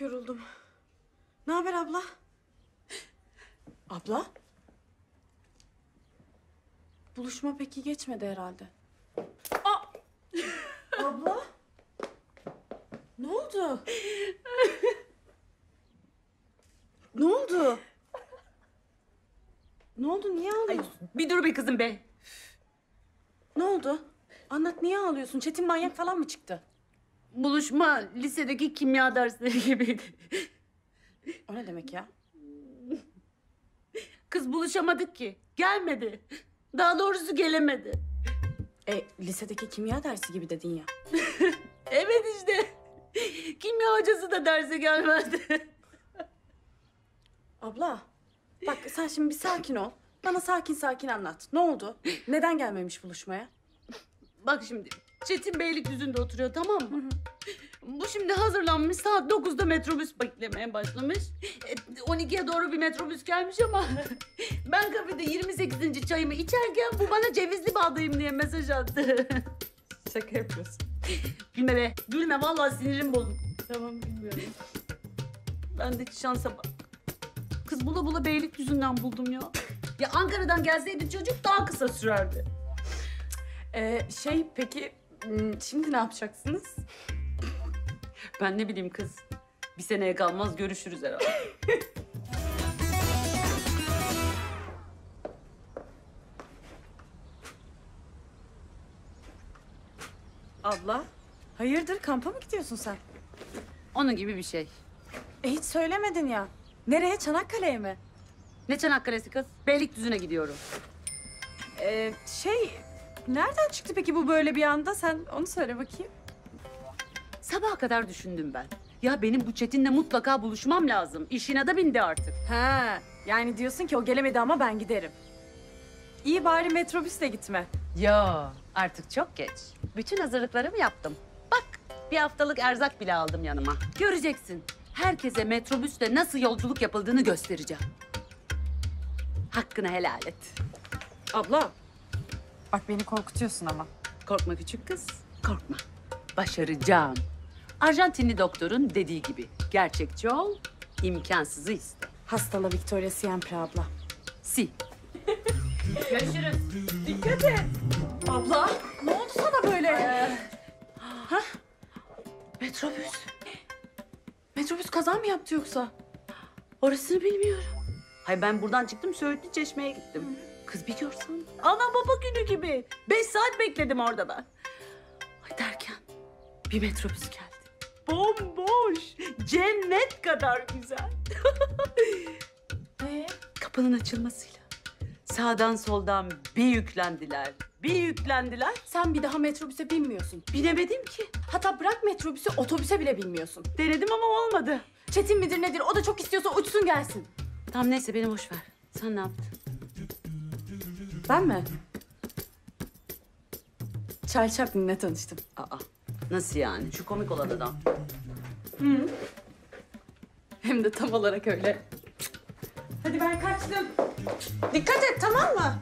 yoruldum. Ne haber abla? Abla? Buluşma peki geçmedi herhalde. Aa! Abla? Ne oldu? Ne oldu? Ne oldu? Niye ağlıyorsun? Bir dur be kızım be. Ne oldu? Anlat, niye ağlıyorsun? Çetin manyak falan mı çıktı? Buluşma lisedeki kimya dersleri gibiydi. O ne demek ya? Kız buluşamadık ki. Gelmedi. Daha doğrusu gelemedi. Lisedeki kimya dersi gibi dedin ya. Evet işte. Kimya hocası da derse gelmedi. Abla, bak sen şimdi bir sakin ol. Bana sakin sakin anlat. Ne oldu? Neden gelmemiş buluşmaya? Bak şimdi Çetin Beylikdüzü'nde oturuyor, tamam mı? Bu şimdi hazırlanmış, saat 9'da metrobüs beklemeye başlamış. 12'ye doğru bir metrobüs gelmiş ama ben kafede 28. çayımı içerken bu bana cevizli bağdayım diye mesaj attı. Şaka yapıyorsun. Gülme be, gülme, vallahi sinirim bozuldu. Tamam, bilmiyorum. Bendeki şansa bak. Kız bula bula Beylikdüzü'nden buldum ya. Ya Ankara'dan gelseydi çocuk daha kısa sürerdi. Peki şimdi ne yapacaksınız? Ben ne bileyim kız. Bir seneye kalmaz görüşürüz herhalde. Abla, hayırdır, kampa mı gidiyorsun sen? Onun gibi bir şey. Hiç söylemedin ya. Nereye, Çanakkale'ye mi? Ne Çanakkale'si kız? Beylikdüzü'ne gidiyorum. Nereden çıktı peki bu böyle bir anda? Sen onu söyle bakayım. Sabaha kadar düşündüm ben. Ya benim bu Çetin'le mutlaka buluşmam lazım. İşine de bindi artık. Ha, yani diyorsun ki o gelemedi ama ben giderim. İyi bari metrobüsle gitme. Yo, artık çok geç. Bütün hazırlıklarımı yaptım. Bak, bir haftalık erzak bile aldım yanıma. Göreceksin. Herkese metrobüsle nasıl yolculuk yapıldığını göstereceğim. Hakkını helal et. Abla, bak beni korkutuyorsun ama. Korkma küçük kız, korkma. Başaracağım. Arjantinli doktorun dediği gibi gerçekçi ol, imkansızı iste. Hasta la Victoria siempre abla. Si. Görüşürüz. Dikkat et. Abla, ne oldu sana böyle? Metrobüs. Metrobüs kaza mı yaptı yoksa? Orasını bilmiyorum. Hay ben buradan çıktım, Söğütlü Çeşme'ye gittim. Kız bir görsen. Ana baba günü gibi. 5 saat bekledim orada ben. Ay derken bir metrobüs geldi. Bomboş. Cennet kadar güzel. Kapının açılmasıyla sağdan soldan bir yüklendiler. Bir yüklendiler. Sen bir daha metrobüse binmiyorsun. Binemedim ki. Hatta bırak metrobüsü, otobüse bile binmiyorsun. Denedim ama olmadı. Çetin midir nedir? O da çok istiyorsa uçsun gelsin. Tamam neyse beni boş ver. Sen ne yaptın? Ben mi? Charlie Chaplin'le tanıştım. Aa, nasıl yani? Şu komik olan adam. Hem de tam olarak öyle. Hadi ben kaçtım. Dikkat et, tamam mı?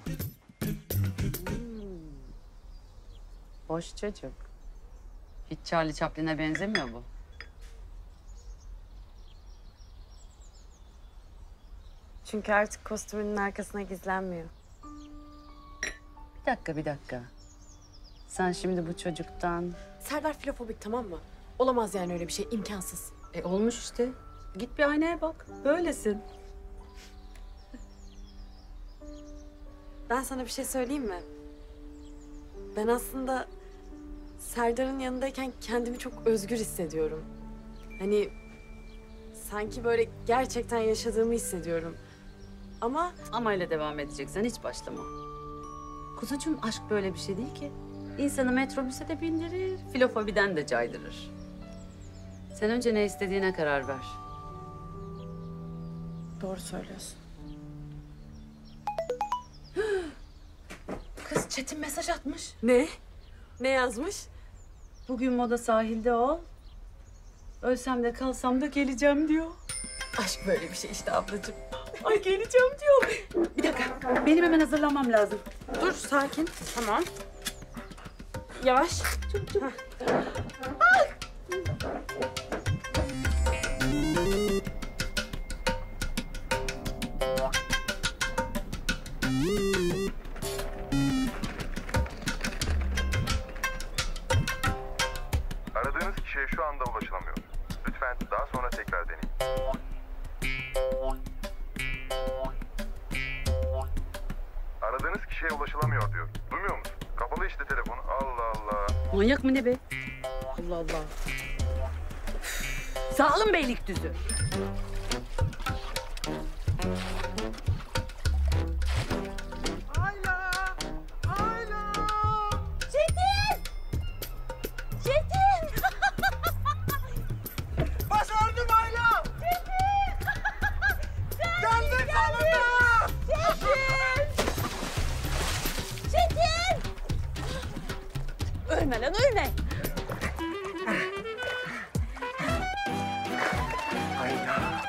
Boş çocuk. Hiç Charlie Chaplin'e benzemiyor bu. Çünkü artık kostümünün arkasına gizlenmiyor. Bir dakika. Sen şimdi bu çocuktan... Serdar filofobik, tamam mı? Olamaz yani öyle bir şey, imkansız. olmuş işte. Git bir aynaya bak. Böylesin. Ben sana bir şey söyleyeyim mi? Ben aslında Serdar'ın yanındayken kendimi çok özgür hissediyorum. Hani sanki böyle gerçekten yaşadığımı hissediyorum. Ama Ama ile devam edeceksen hiç başlama. Kuzucuğum, aşk böyle bir şey değil ki. İnsanı metrobüse de bindirir, filofobiden de caydırır. Sen önce ne istediğine karar ver. Doğru söylüyorsun. Kız Çetin mesaj atmış. ne? Ne yazmış? Bugün moda sahilde ol. Ölsem de kalsam da geleceğim diyor. Aşk böyle bir şey işte ablacığım. Ay geleceğim diyor. Bir dakika, benim hemen hazırlanmam lazım. Dur, sakin. Tamam. Yavaş. Dur. kişiye şu anda ulaşılamıyor. Lütfen daha sonra tekrar deneyin. Aradığınız kişiye ulaşılamıyor diyor. Duymuyor musun? Kapalı işte telefonu. Allah Allah. Manyak mı ne be? Allah Allah. Sağ olun Beylikdüzü. Ayla! Ayla! Çetin! Çetin! Başardım Ayla! Geldim sonunda! Çetin! Ölme lan ölme. Ayla!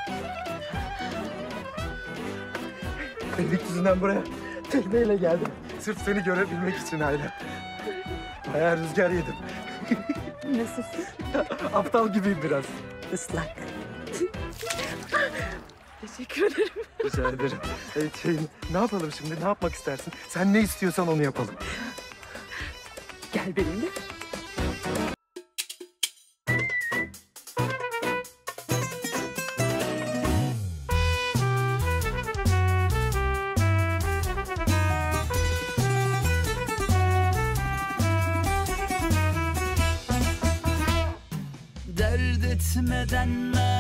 Beylikdüzü'nden buraya tekneyle geldim. Sırf seni görebilmek için Ayla. Bayağı rüzgar yedim. Nasılsın? Aptal gibiyim biraz. Islak. Teşekkür ederim. Rica ederim. Ne yapalım şimdi? Ne yapmak istersin? Sen ne istiyorsan onu yapalım. Gel benimle. Dert etmeden